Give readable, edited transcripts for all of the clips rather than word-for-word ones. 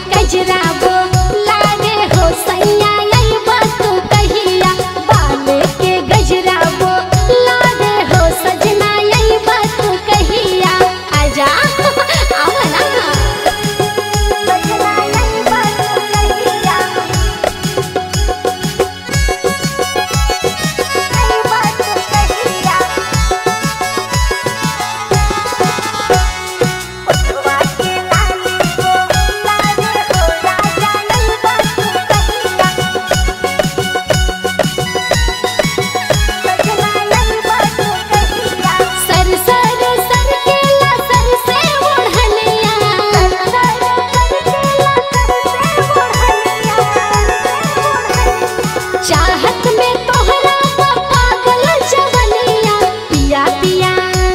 गजरा वो लागे हो सैया यही बात कहिया बाले के गजरा वो लागे हो सजना यही बात कहिया आजा आओ ना सजना यही बात कहिया यही बात कहिया चाहत में तोहरा पागल जवनिया पिया पिया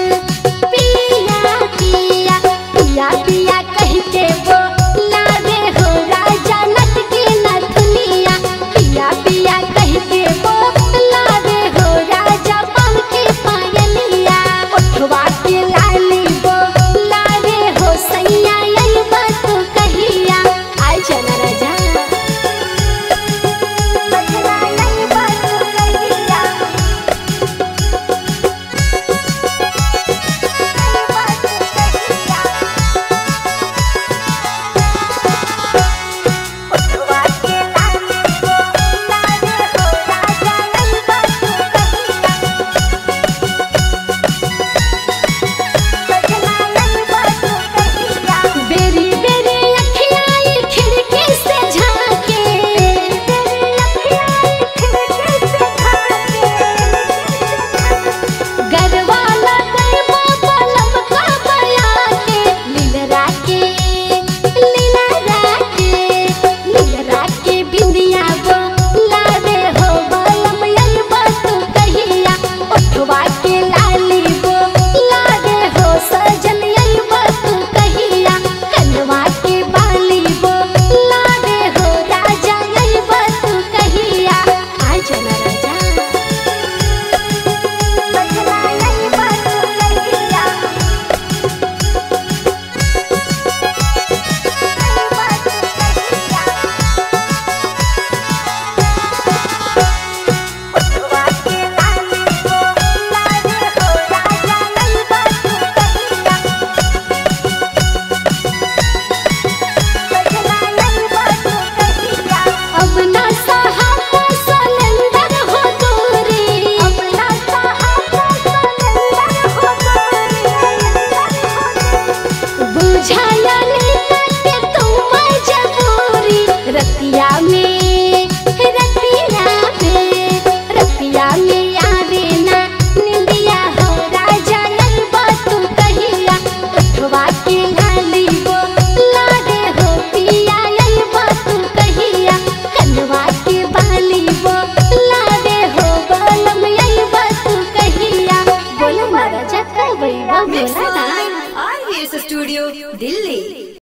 पिया पिया पिया पिया कह के वो लागे हो राजा नट के नथुनिया पिया पिया कह के वो लागे हो राजा पान के पायलिया उठवा के लाली वो लागे हो सैया यही बात कहिया आई चला राजा स्टूडियो दिल्ली।